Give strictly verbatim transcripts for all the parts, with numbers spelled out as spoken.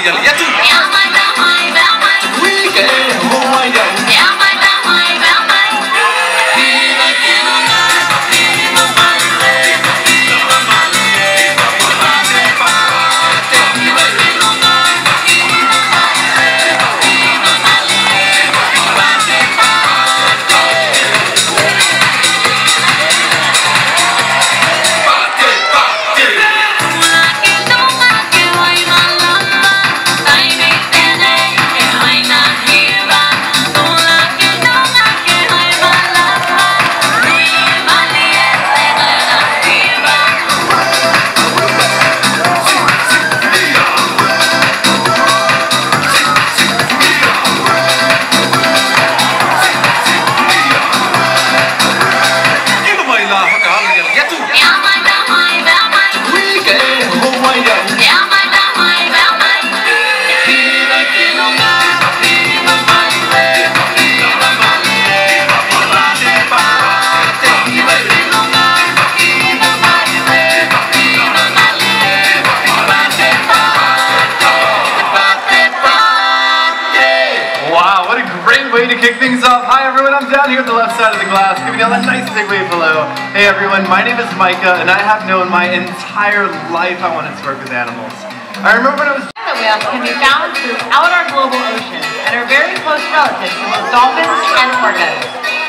Kick things off. Hi everyone, I'm down here at the left side of the glass, giving you all a nice big wave hello. Hey everyone, my name is Micah, and I have known my entire life I wanted to work with animals. I remember when I was... Pilot whales can be found throughout our global oceans and are very close relatives to both dolphins and orcas.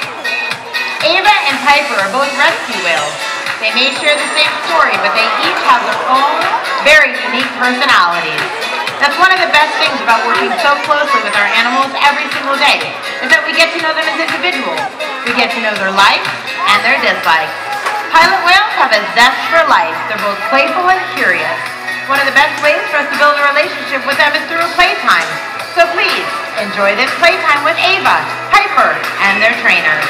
Ava and Piper are both rescue whales. They may share the same story, but they each have their own very unique personalities. That's one of the best things about working so closely with our animals every single day, is that we get to know them as individuals. We get to know their likes and their dislikes. Pilot whales have a zest for life. They're both playful and curious. One of the best ways for us to build a relationship with them is through playtime. So please, enjoy this playtime with Ava, Piper, and their trainers.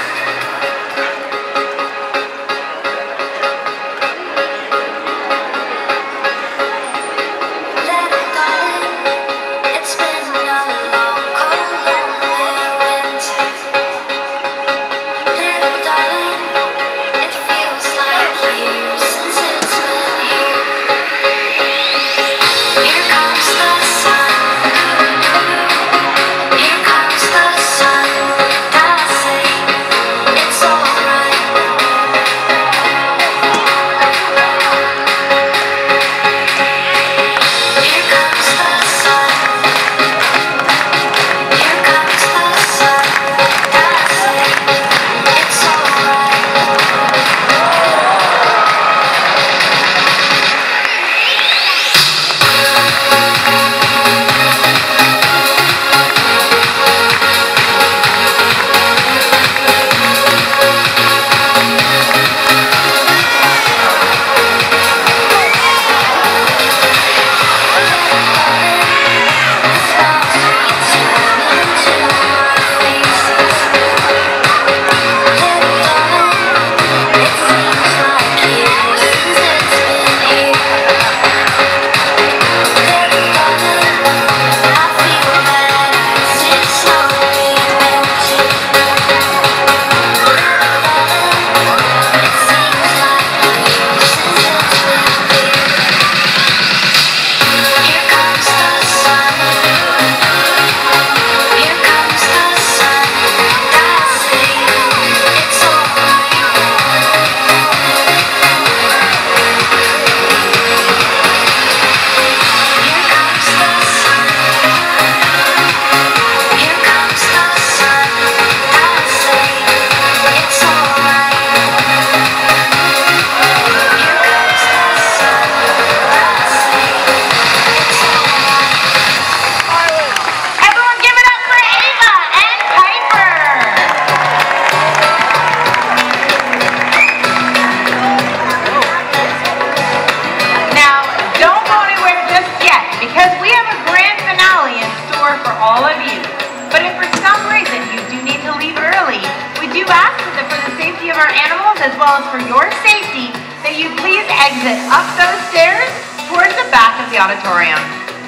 as well as for your safety, that you please exit up those stairs towards the back of the auditorium.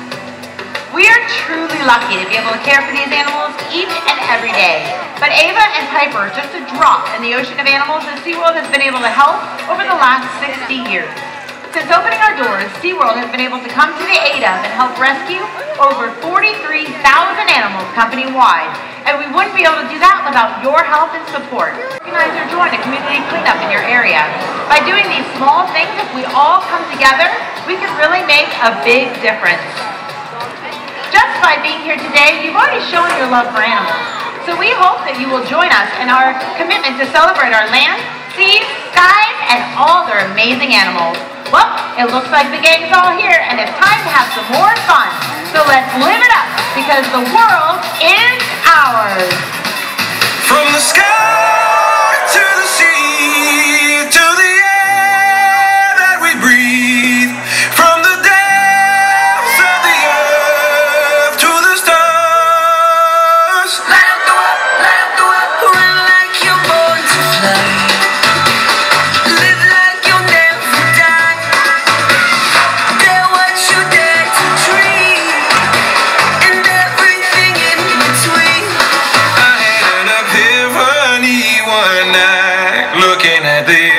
We are truly lucky to be able to care for these animals each and every day. But Ava and Piper are just a drop in the ocean of animals that SeaWorld has been able to help over the last sixty years. Since opening our doors, SeaWorld has been able to come to the aid of and help rescue over forty-three thousand animals company-wide. And we wouldn't be able to do that without your help and support. Organize or join a community cleanup in your area. By doing these small things, if we all come together, we can really make a big difference. Just by being here today, you've already shown your love for animals. So we hope that you will join us in our commitment to celebrate our land, seas, skies, and all their amazing animals. Well, it looks like the gang's all here, and it's time to have some more fun. So let's live it up, because the world is ours. From the sky to the sea, to the air that we breathe, from the depths of the earth to the stars. Light up the world, light up the world, run like you're born to fly. Live like you'll never die. Dare what you dare to dream, and everything in between. I had an epiphany one night, looking at the